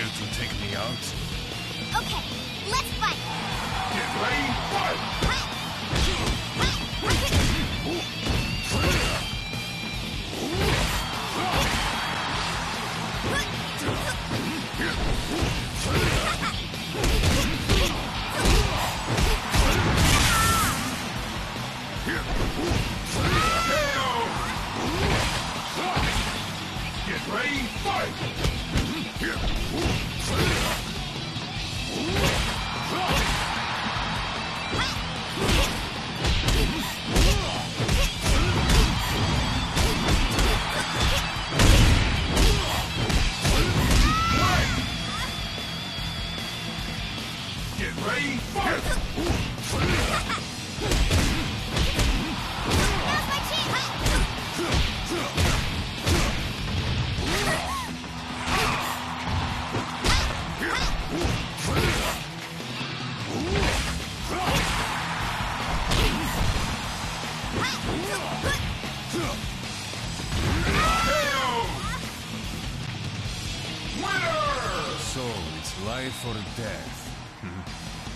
here to take me out? Okay, let's fight! Get ready, fight! Get ready, fight! Get ready, fight! Now's my chance! So, it's life or death.